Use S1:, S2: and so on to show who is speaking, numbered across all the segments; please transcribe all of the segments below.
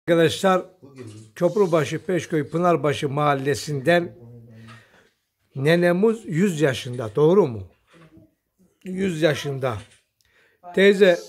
S1: Arkadaşlar, Köprübaşı, Peşköy, Pınarbaşı mahallesinden nenemiz 100 yaşında, doğru mu? 100 yaşında. Teyze,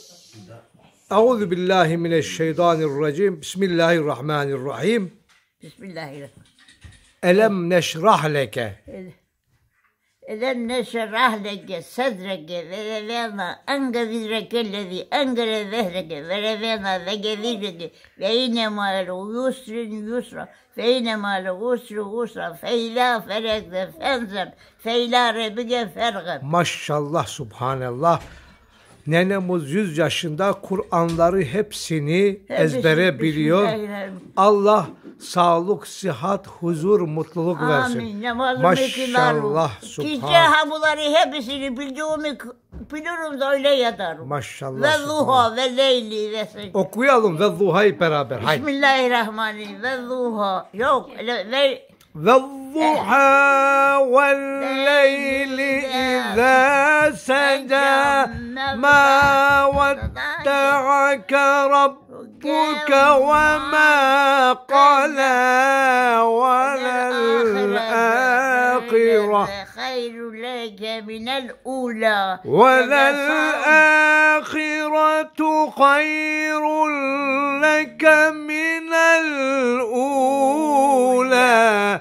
S1: Euzubillahimineşşeytanirracim, Bismillahirrahmanirrahim.
S2: Bismillahirrahmanirrahim.
S1: Elem neşrah leke.
S2: Elem neşrah leke sadreke ve levena engezirrekellezi engele zehreke ve levena ve gezirreke ve inemâle yusrin yusra fe inemâle usri usra fe ilâ ferekze fenzem fe ilâ rebike fergem.
S1: Maşallah, subhanallah. Nenemiz 100 yaşında, Kur'anları hepsini ezbere biliyor. Allah sağlık, sıhhat, huzur, mutluluk versin.
S2: Amin.
S1: Maşallah,
S2: Gece habuları hepsini biliyorum da öyle yatarım.
S1: Maşallah.
S2: Ve zuha ve leyli ve secde.
S1: Okuyalım ve zuhayı beraber. Haydi.
S2: Bismillahirrahmanirrahim. Ve zuha. Yok.
S1: والضحى والليل إذا سجى ما ودعك ربك وما قلى وللآخرة
S2: خير لك من الأولى
S1: وللآخرة خير لك من الأولى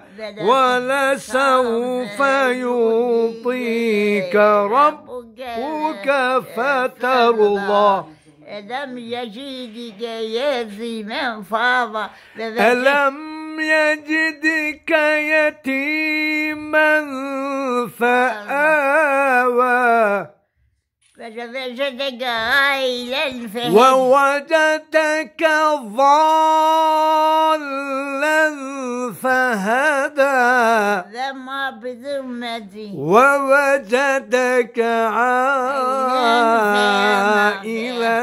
S1: ولسوف يعطيك ربك فترضى
S2: ألم يجدك يتيما فآوى
S1: ألم يجدك يتيما فآوى
S2: ووجدك عائلا فهدى
S1: ووجدك ضالا فهدى
S2: ذما بذمتي
S1: ووجدك عائلا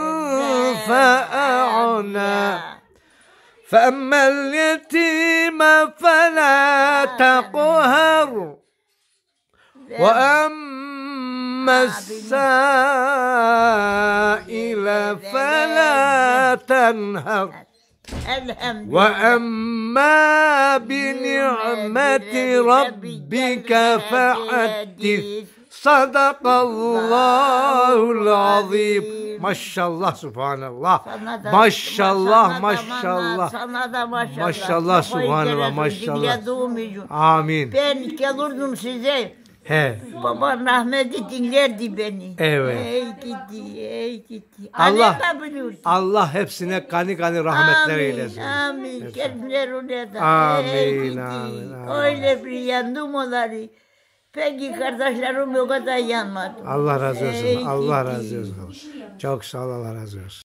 S1: فأغنى فأما اليتيم فلا تقهر وأما السائل فلا تنهر وأما بنعمة ربك فحدث صدق الله العظيم. Maşallah, subhanallah. Maşallah, maşallah. Maşallah, subhanallah, maşallah. Amin.
S2: Ben gelirdim size.
S1: He.
S2: Babam rahmetli dinlerdi beni.
S1: Evet.
S2: Ey gitti, ey gitti.
S1: Allah hepsine kani rahmetler eylesin.
S2: Amin. Geldiler oraya da.
S1: Amin, amin.
S2: Öyle bir yandım onları. Peki kardeşlerim o kadar yanmadı.
S1: Allah razı olsun. Allah razı olsun. Çok sağ ol, Allah razı olsun.